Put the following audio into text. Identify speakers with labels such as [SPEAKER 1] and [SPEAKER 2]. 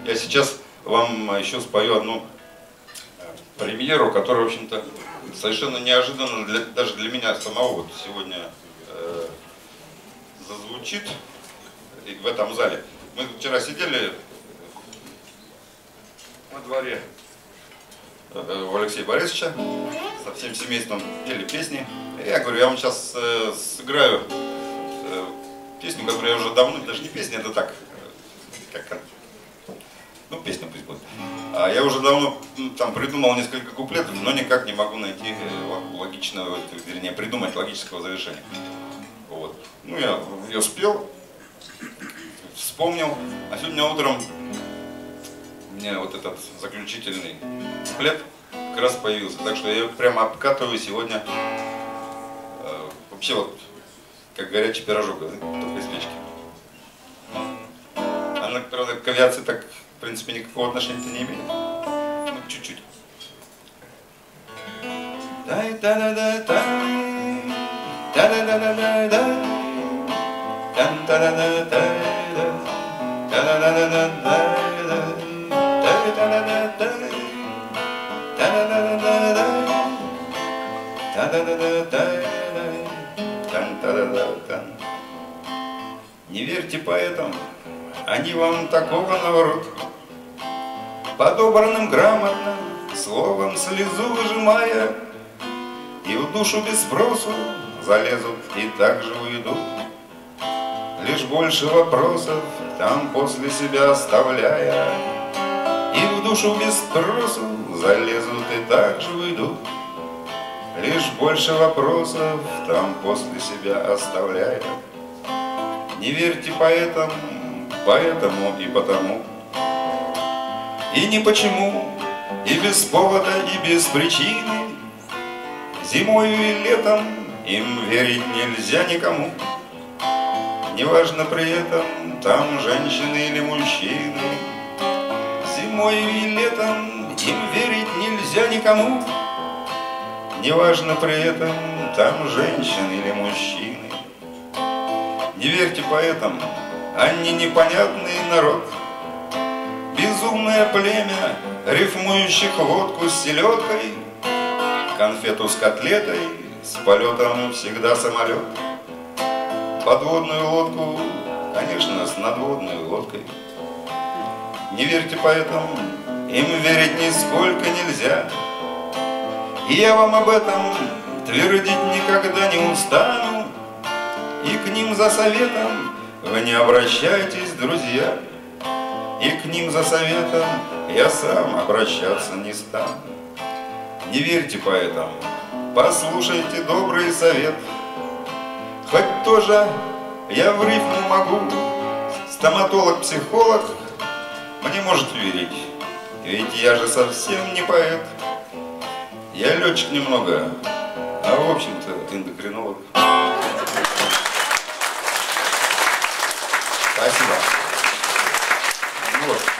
[SPEAKER 1] Я сейчас вам еще спою одну премьеру, которая, в общем-то, совершенно неожиданно даже для меня самого вот сегодня зазвучит в этом зале. Мы вчера сидели во дворе у Алексея Борисовича, со всем семейством пели песни. И я говорю, я вам сейчас сыграю песню, которую я уже давно, даже не песня, это так, ну песня пусть будет. А я уже давно там придумал несколько куплетов, но никак не могу найти логичного, вернее, придумать логического завершения. Вот. Ну я ее спел, вспомнил, а сегодня утром у меня вот этот заключительный куплет как раз появился, так что я прямо обкатываю сегодня вообще вот как горячий пирожок, только из печки. Она, правда, к авиации так, в принципе, никакого отношения-то не имеет. Ну, чуть-чуть. Не верьте поэтам, они вам такого наврут, подобранным грамотно, словом слезу выжимая, и в душу без спросу залезут и так же уйдут. Лишь больше вопросов там после себя оставляя, и в душу без спросу залезут и так же уйдут. Лишь больше вопросов там после себя оставляя. Не верьте поэтам, поэтому и потому, и не почему, и без повода, и без причины. Зимою и летом им верить нельзя никому. Неважно при этом, там женщины или мужчины. Зимою и летом им верить нельзя никому. Неважно при этом, там женщины или мужчины. Не верьте поэтам, они непонятный народ, безумное племя, рифмующих водку с селедкой, конфету с котлетой, с полетом всегда самолет. Подводную лодку, конечно, с надводной лодкой. Не верьте поэтам, им верить нисколько нельзя. И я вам об этом твердить никогда не устану. И к ним за советом вы не обращайтесь, друзья. И к ним за советом я сам обращаться не стану. Не верьте поэтам, послушайте добрый совет. Хоть тоже я в рифму могу, стоматолог-психолог мне может верить, ведь я же совсем не поэт. Я летчик немного, а в общем-то эндокринолог. Спасибо. Вот.